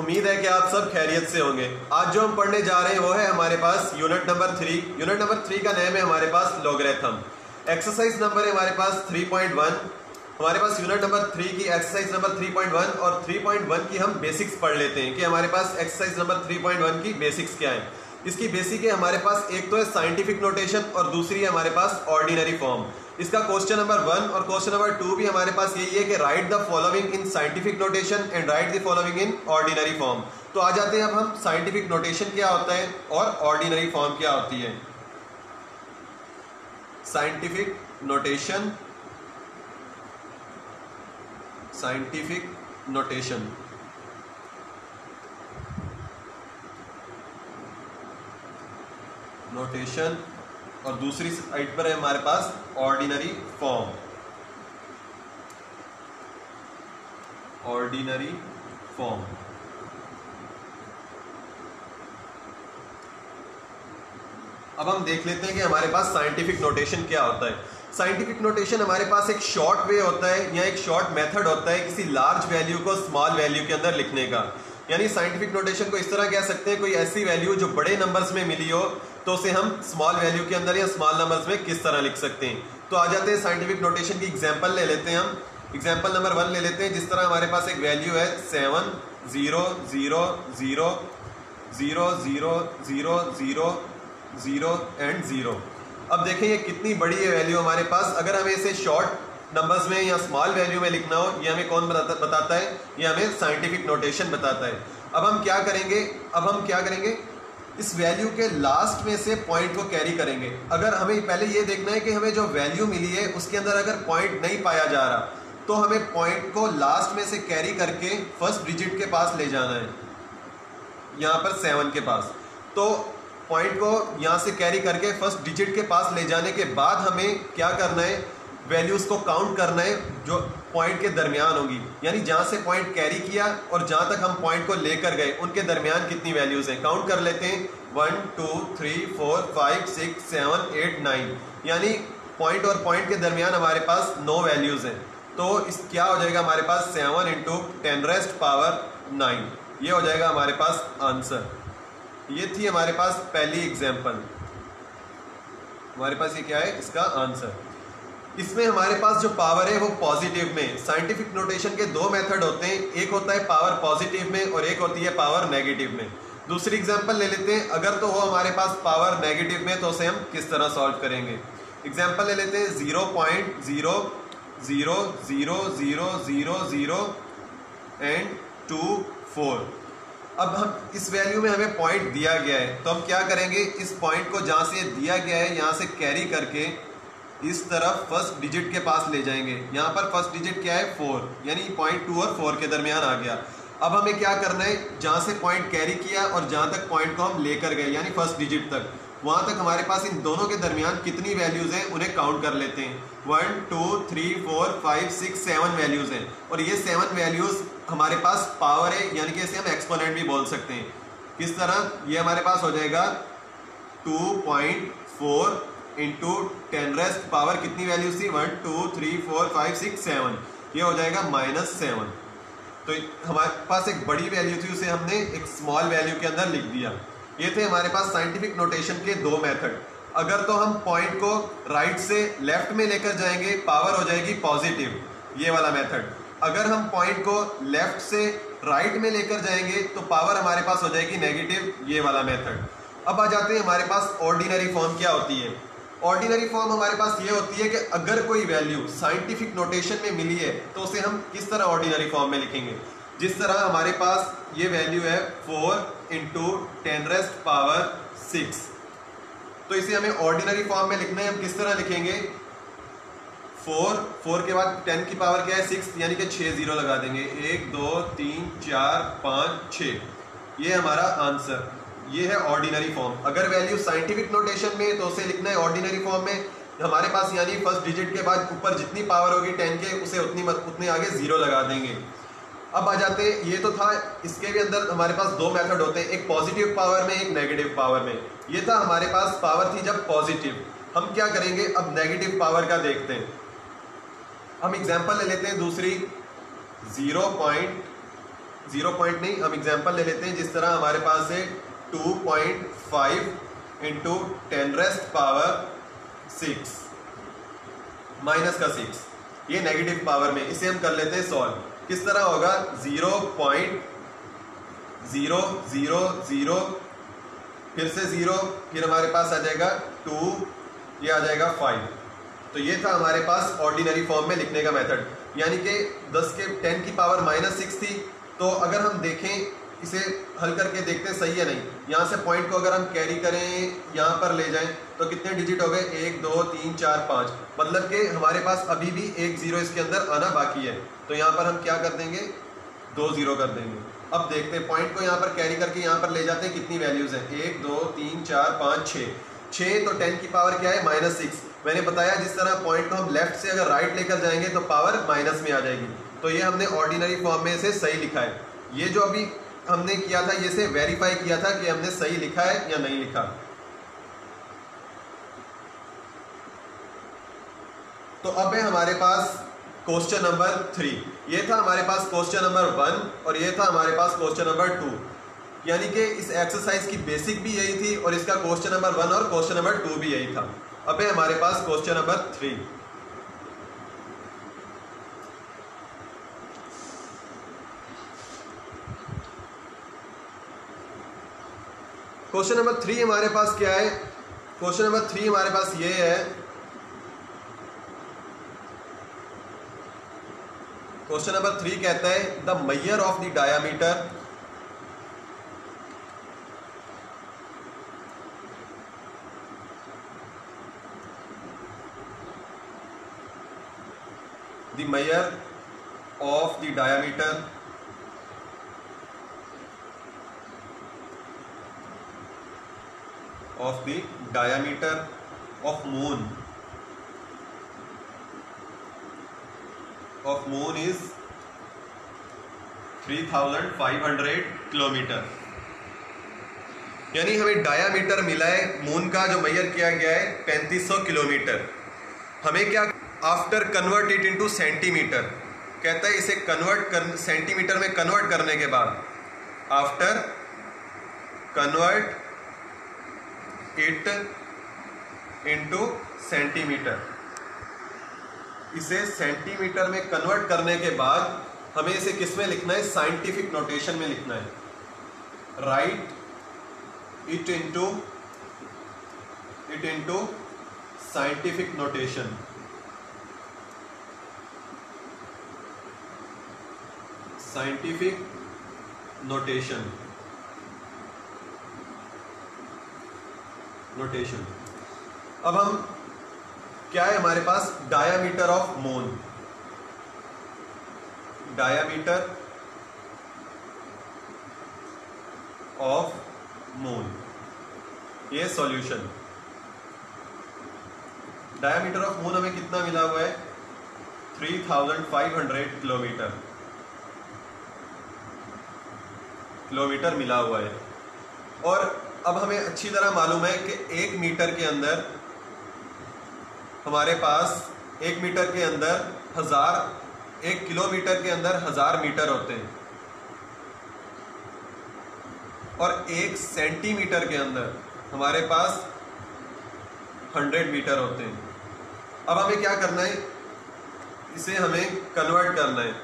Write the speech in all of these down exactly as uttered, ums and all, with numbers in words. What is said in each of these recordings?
उम्मीद है कि आप सब खैरियत से होंगे। आज जो हम पढ़ने जा रहे हैं वो है हमारे पास unit number three. Unit number three का नेम है हमारे पास लॉगरिथम। एक्सरसाइज नंबर है हमारे पास थ्री पॉइंट वन। हमारे पास यूनिट नंबर थ्री की exercise number three point one और थ्री पॉइंट वन की हम बेसिक्स पढ़ लेते हैं कि हमारे पास exercise number three point one की बेसिक्स क्या है। इसकी बेसिक है हमारे पास एक तो है साइंटिफिक नोटेशन और दूसरी है हमारे पास ऑर्डिनरी फॉर्म। इसका क्वेश्चन नंबर वन और क्वेश्चन नंबर टू भी हमारे पास यही है कि write the following in scientific notation and write the following in ordinary form. तो आ जाते हैं अब हम साइंटिफिक नोटेशन क्या होता है और ऑर्डिनरी फॉर्म क्या होती है। Scientific notation scientific notation notation और दूसरी साइड पर है हमारे पास ऑर्डिनरी फॉर्म। ऑर्डिनरी फॉर्म अब हम देख लेते हैं कि हमारे पास साइंटिफिक नोटेशन क्या होता है। साइंटिफिक नोटेशन हमारे पास एक शॉर्ट वे होता है या एक शॉर्ट मेथड होता है किसी लार्ज वैल्यू को स्मॉल वैल्यू के अंदर लिखने का। यानी साइंटिफिक नोटेशन को इस तरह कह सकते हैं, कोई ऐसी वैल्यू जो बड़े नंबर्स में मिली हो तो उसे हम स्मॉल वैल्यू के अंदर या स्मॉल नंबर्स में किस तरह लिख सकते हैं। तो आ जाते हैं साइंटिफिक नोटेशन की एग्जांपल ले लेते हैं। हम एग्जांपल नंबर वन ले लेते हैं। जिस तरह हमारे पास एक वैल्यू है seven zero zero zero zero zero zero zero zero and zero. अब देखें ये कितनी बड़ी है वैल्यू हमारे पास। अगर हमें इसे शॉर्ट नंबर्स में या स्मॉल वैल्यू में लिखना हो, ये हमें कौन बताता बताता है, ये हमें साइंटिफिक नोटेशन बताता है। अब हम क्या करेंगे अब हम क्या करेंगे इस वैल्यू के लास्ट में से पॉइंट को कैरी करेंगे। अगर हमें पहले ये देखना है कि हमें जो वैल्यू मिली है उसके अंदर अगर पॉइंट नहीं पाया जा रहा तो हमें पॉइंट को लास्ट में से कैरी करके फर्स्ट डिजिट के पास ले जाना है, यहाँ पर सेवन के पास। तो पॉइंट को यहाँ से कैरी करके फर्स्ट डिजिट के पास ले जाने के बाद हमें क्या करना है, वैल्यूज को काउंट करना है जो पॉइंट के दरमियान होगी। यानी जहाँ से पॉइंट कैरी किया और जहाँ तक हम पॉइंट को लेकर गए उनके दरमियान कितनी वैल्यूज हैं, काउंट कर लेते हैं। One two three four five six seven eight nine, यानी पॉइंट और पॉइंट के दरमियान हमारे पास नौ वैल्यूज हैं। तो इस क्या हो जाएगा हमारे पास seven into ten raised power nine, ये हो जाएगा हमारे पास आंसर। ये थी हमारे पास पहली एग्जाम्पल। हमारे पास ये क्या है, इसका आंसर। इसमें हमारे पास जो पावर है वो पॉजिटिव में। साइंटिफिक नोटेशन के दो मेथड होते हैं, एक होता है पावर पॉजिटिव में और एक होती है पावर नेगेटिव में। दूसरी एग्जांपल ले लेते हैं। अगर तो हो हमारे पास पावर नेगेटिव में तो उसे हम किस तरह सॉल्व करेंगे। एग्जांपल ले लेते हैं zero point zero zero zero zero zero zero and two four. अब हम इस वैल्यू में हमें पॉइंट दिया गया है तो हम क्या करेंगे, इस पॉइंट को जहाँ से दिया गया है यहाँ से कैरी करके इस तरफ फर्स्ट डिजिट के पास ले जाएंगे। यहाँ पर फर्स्ट डिजिट क्या है, फोर, यानी पॉइंट टू और फोर के दरमियान आ गया। अब हमें क्या करना है, जहाँ से पॉइंट कैरी किया और जहाँ तक पॉइंट को हम लेकर गए यानी फर्स्ट डिजिट तक, वहाँ तक हमारे पास इन दोनों के दरमियान कितनी वैल्यूज हैं उन्हें काउंट कर लेते हैं। One two three four five six seven values हैं और ये सेवन वैल्यूज हमारे पास पावर है, यानी कि इसे हम एक्सपोनेंट भी बोल सकते हैं। किस तरह, ये हमारे पास हो जाएगा two point four into ten raised power कितनी वैल्यूज थी, one two three four five six seven, ये हो जाएगा माइनस सेवन। तो हमारे पास एक बड़ी वैल्यू थी उसे हमने एक स्मॉल वैल्यू के अंदर लिख दिया। ये थे हमारे पास साइंटिफिक नोटेशन के दो मेथड। अगर तो हम पॉइंट को राइट से लेफ्ट में लेकर जाएंगे पावर हो जाएगी पॉजिटिव, ये वाला मेथड। अगर हम पॉइंट को लेफ्ट से राइट में लेकर जाएंगे तो पावर हमारे पास हो जाएगी नेगेटिव, ये वाला मेथड। अब आ जाते हैं हमारे पास ऑर्डिनरी फॉर्म क्या होती है। ऑर्डिनरी फॉर्म हमारे पास ये होती है कि अगर कोई वैल्यू साइंटिफिक नोटेशन में मिली है तो उसे हम किस तरह ऑर्डिनरी फॉर्म में लिखेंगे। जिस तरह हमारे पास ये वैल्यू है four into ten raised power six, तो इसे हमें ऑर्डिनरी फॉर्म में लिखना है। हम किस तरह लिखेंगे, फोर फोर के बाद टेन की पावर क्या है, सिक्स, यानी कि छः जीरो लगा देंगे। एक दो तीन चार पाँच छः, ये हमारा आंसर। ये है ऑर्डिनरी फॉर्म। अगर वैल्यू साइंटिफिक नोटेशन में तो उसे लिखना है ऑर्डिनरी फॉर्म में हमारे पास, यानी फर्स्ट डिजिट के बाद ऊपर जितनी पावर होगी टेन के उसे उतनी उतने आगे जीरो लगा देंगे। अब आ जाते हैं, ये तो था, इसके भी अंदर हमारे पास दो मेथड होते हैं, एक पॉजिटिव पावर में एक नेगेटिव पावर में। ये था हमारे पास पावर थी जब पॉजिटिव। हम क्या करेंगे, अब नेगेटिव पावर का देखते हैं। हम एग्जांपल ले लेते हैं दूसरी, जीरो पॉइंट जीरो पॉइंट नहीं, हम एग्जांपल ले लेते हैं। जिस तरह हमारे पास है two point five into ten raised power six minus का सिक्स, ये नेगेटिव पावर में, इसे हम कर लेते हैं सॉल्व। किस तरह होगा, zero point zero zero zero फिर से जीरो, फिर हमारे पास आ जाएगा टू, ये आ जाएगा फाइव। तो ये था हमारे पास ऑर्डिनरी फॉर्म में लिखने का मेथड, यानी कि दस के टेन की पावर माइनस सिक्स थी। तो अगर हम देखें, इसे हल करके देखते हैं सही है नहीं, यहाँ से पॉइंट को अगर हम कैरी करें यहाँ पर ले जाएं तो कितने डिजिट हो गए, एक दो तीन चार पाँच, मतलब कि हमारे पास अभी भी एक जीरो इसके अंदर आना बाकी है। तो यहाँ पर हम क्या कर देंगे, दो जीरो कर देंगे। अब देखते हैं, पॉइंट को यहाँ पर कैरी करके यहाँ पर ले जाते हैं, कितनी वैल्यूज हैं, एक दो तीन चार पाँच छः, छः तो टेन की पावर क्या है, माइनस सिक्स। मैंने बताया जिस तरह पॉइंट को हम लेफ्ट से अगर राइट लेकर जाएंगे तो पावर माइनस में आ जाएगी। तो ये हमने ऑर्डिनरी फॉर्म में से सही लिखा है। ये जो अभी हमने किया था, ये से वेरीफाई किया था कि हमने सही लिखा है या नहीं लिखा। तो अब है हमारे पास क्वेश्चन नंबर थ्री। ये था हमारे पास क्वेश्चन नंबर वन और ये था हमारे पास क्वेश्चन नंबर टू, यानी कि इस एक्सरसाइज की बेसिक भी यही थी और इसका क्वेश्चन नंबर वन और क्वेश्चन नंबर टू भी यही था। अब है हमारे पास question number three. Question number three हमारे पास क्या है, क्वेश्चन नंबर थ्री हमारे पास ये है, क्वेश्चन नंबर थ्री कहता है the measure of the diameter the measure of the diameter of the diameter of moon of moon is three thousand five hundred kilometre. यानी हमें डायामीटर मिला है मून का, जो मेजर किया गया है पैंतीस सौ किलोमीटर। हमें क्या, after convert it into centimetre, कहता है इसे कन्वर्ट कर सेंटीमीटर में कन्वर्ट करने के बाद, after convert it into centimetre, इसे सेंटीमीटर में कन्वर्ट करने के बाद हमें इसे किस में लिखना है, साइंटिफिक नोटेशन में लिखना है। Write it into it into scientific notation. Scientific notation notation अब हम क्या है हमारे पास, diameter of moon, diameter of moon, ये सॉल्यूशन। डायामीटर ऑफ मून हमें कितना मिला हुआ है, three thousand five hundred kilometre kilometre मिला हुआ है। और अब हमें अच्छी तरह मालूम है कि एक मीटर के अंदर हमारे पास, एक मीटर के अंदर हजार, एक किलोमीटर के अंदर हजार मीटर होते हैं और एक सेंटीमीटर के अंदर हमारे पास हंड्रेड मीटर होते हैं। अब हमें क्या करना है, इसे हमें कन्वर्ट करना है।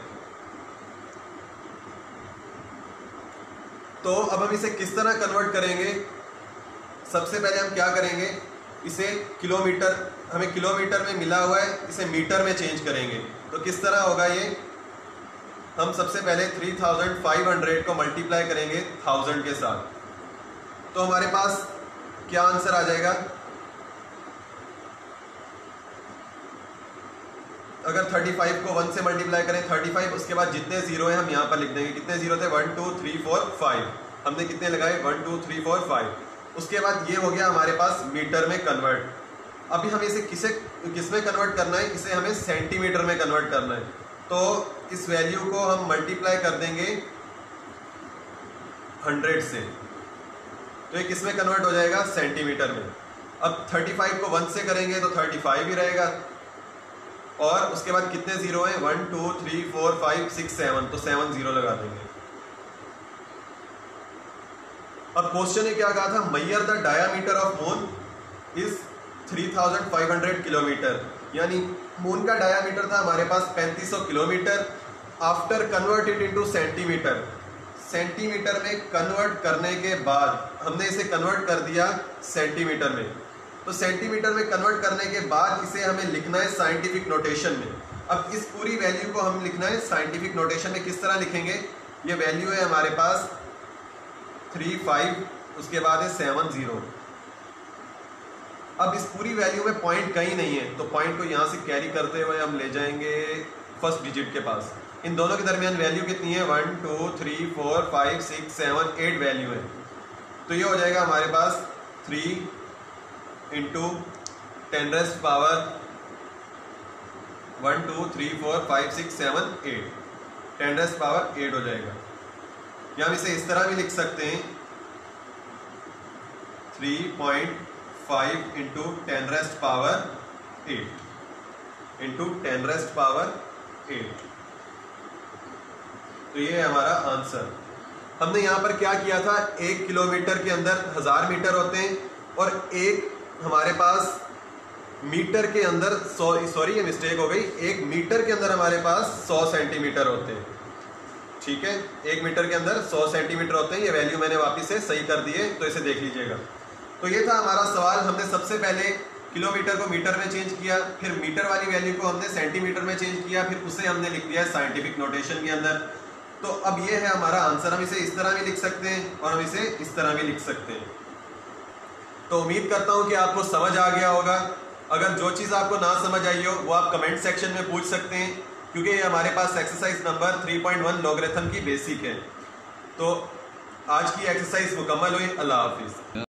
तो अब हम इसे किस तरह कन्वर्ट करेंगे, सबसे पहले हम क्या करेंगे, इसे किलोमीटर, हमें किलोमीटर में मिला हुआ है, इसे मीटर में चेंज करेंगे। तो किस तरह होगा ये, हम सबसे पहले थ्री थाउजेंड फाइव हंड्रेड को मल्टीप्लाई करेंगे थाउजेंड के साथ, तो हमारे पास क्या आंसर आ जाएगा। अगर थर्टी फाइव को वन से मल्टीप्लाई करें, थर्टी फाइव, उसके बाद जितने जीरो हैं हम यहाँ पर लिख देंगे। कितने जीरो थे, one two three four five, हमने कितने लगाए, one two three four five. उसके बाद ये हो गया हमारे पास मीटर में कन्वर्ट। अभी हमें इसे किसे किस में कन्वर्ट करना है, इसे हमें सेंटीमीटर में कन्वर्ट करना है। तो इस वैल्यू को हम मल्टीप्लाई कर देंगे हंड्रेड से, तो ये किस में कन्वर्ट हो जाएगा, सेंटीमीटर में। अब थर्टी फाइव को वन से करेंगे तो थर्टी फाइव ही रहेगा, और उसके बाद कितने जीरो हैं, one two three four five six seven, तो सेवन जीरो लगा देंगे। अब क्वेश्चन ने क्या कहा था, measure the diameter of moon is three thousand five hundred kilometre, यानी मून का डायामीटर था हमारे पास पैंतीस सौ किलोमीटर। After convert it into centimetre, centimetre में कन्वर्ट करने के बाद हमने इसे कन्वर्ट कर दिया सेंटीमीटर में। तो सेंटीमीटर में कन्वर्ट करने के बाद इसे हमें लिखना है साइंटिफिक नोटेशन में। अब इस पूरी वैल्यू को हम लिखना है साइंटिफिक नोटेशन में। किस तरह लिखेंगे, ये वैल्यू है हमारे पास थ्री फाइव, उसके बाद है सेवन जीरो। अब इस पूरी वैल्यू में पॉइंट कहीं नहीं है, तो पॉइंट को यहाँ से कैरी करते हुए हम ले जाएंगे फर्स्ट डिजिट के पास। इन दोनों के दरमियान वैल्यू कितनी है, one two three four five six seven eight value है। तो ये हो जाएगा हमारे पास three into ten raised power one two three four five six seven eight, ten raised power eight हो जाएगा। या हम इसे इस तरह भी लिख सकते हैं, three point five into ten raised power eight into ten raised power eight. तो ये है हमारा आंसर। हमने यहां पर क्या किया था, एक किलोमीटर के अंदर हजार मीटर होते हैं और एक हमारे पास मीटर के अंदर सौ, सॉरी ये मिस्टेक हो गई, एक मीटर के अंदर हमारे पास सौ सेंटीमीटर होते हैं। ठीक है, एक मीटर के अंदर सौ सेंटीमीटर होते हैं। ये वैल्यू मैंने वापस से सही कर दी है, तो इसे देख लीजिएगा। तो ये था हमारा सवाल। हमने सबसे पहले किलोमीटर को मीटर में चेंज किया, फिर मीटर वाली वैल्यू को हमने सेंटीमीटर में चेंज किया, फिर उसे हमने लिख दिया साइंटिफिक नोटेशन के अंदर। तो अब ये है हमारा आंसर। हम इसे इस तरह भी लिख सकते हैं और हम इसे इस तरह भी लिख सकते हैं। तो उम्मीद करता हूं कि आपको समझ आ गया होगा। अगर जो चीज़ आपको ना समझ आई हो वो आप कमेंट सेक्शन में पूछ सकते हैं, क्योंकि ये हमारे पास exercise number three point one logarithm की बेसिक है। तो आज की एक्सरसाइज मुकम्मल हुई। अल्लाह हाफिज़।